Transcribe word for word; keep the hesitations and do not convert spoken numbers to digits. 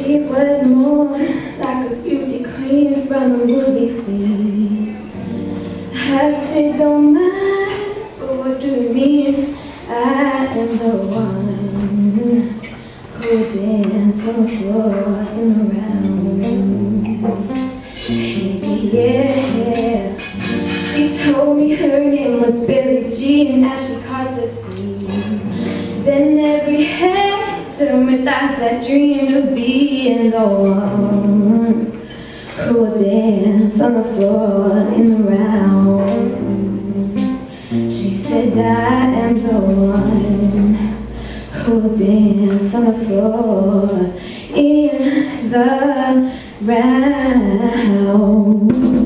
She was more like a beauty queen from a movie scene. I said, don't mind, but what do you mean? I am the one who dance on the floor in the round. Yeah, she told me her name was Billie Jean as she caused a scene. Then every head turned with eyes that dreamed of being the one who would dance on the floor in the round. She said, I am the one who will dance on the floor in the round.